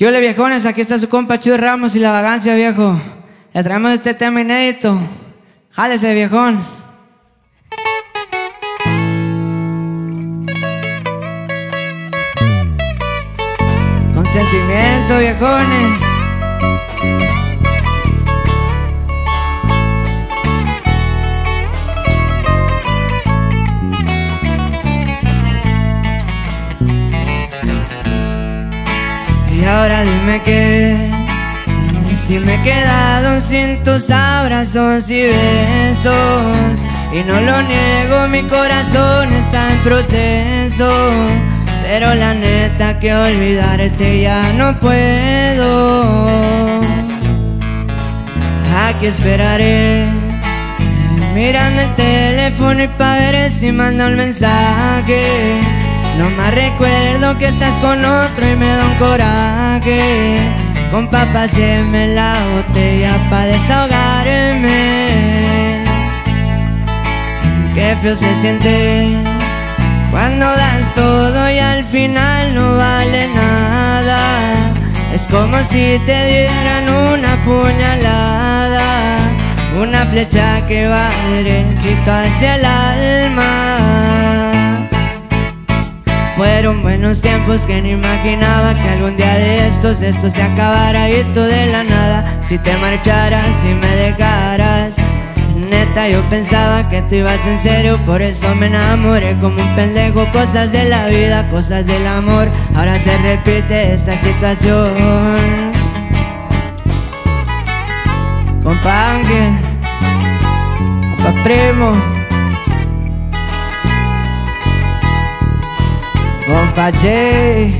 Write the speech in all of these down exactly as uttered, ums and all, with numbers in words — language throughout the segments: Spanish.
¿Qué ole, viejones? Aquí está su compa Chuy Ramos y la vagancia, viejo. Le traemos este tema inédito. Jálese, viejón. Con sentimiento, viejones. Y ahora dime que si me he quedado sin tus abrazos y besos, y no lo niego, mi corazón está en proceso, pero la neta que olvidarte ya no puedo. Aquí esperaré, mirando el teléfono y pa' ver si manda un mensaje. No más recuerdo que estás con otro y me da un coraje. Compa, páseme la botella pa' desahogarme. Qué feo se siente cuando das todo y al final no vale nada. Es como si te dieran una puñalada, una flecha que va derechito hacia el alma. Fueron buenos tiempos que ni imaginaba que algún día de estos esto se acabara y tú de la nada. Si te marcharas, si me dejaras, neta yo pensaba que tú ibas en serio, por eso me enamoré como un pendejo. Cosas de la vida, cosas del amor, ahora se repite esta situación. Compa Ángel, compa Primo, compa Jay.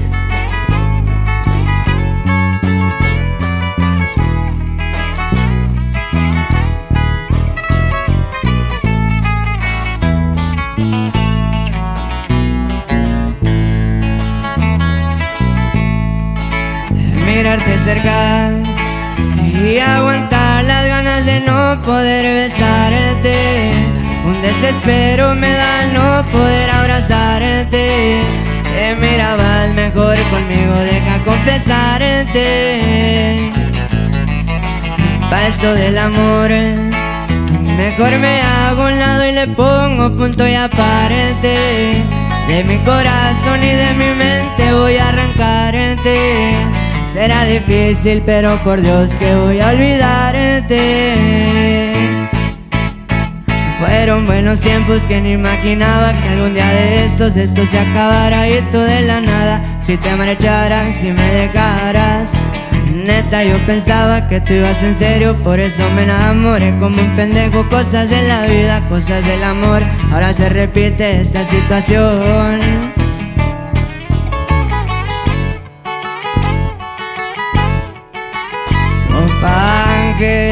Mirarte cerca y aguantar las ganas de no poder besarte. Un desespero me da el no poder abrazarte. Te mirabas mejor conmigo, deja confesarte. Pa' eso del amor, mejor me hago a un lado y le pongo punto y aparte. De mi corazón y de mi mente voy a arrancarte. Será difícil, pero por Dios que voy a olvidarte. Fueron buenos tiempos que ni imaginaba que algún día de estos esto se acabara y tú de la nada. Si te marcharas, si me dejaras, neta yo pensaba que tú ibas en serio, por eso me enamoré como un pendejo. Cosas de la vida, cosas del amor, ahora se repite esta situación. Compa Ángel.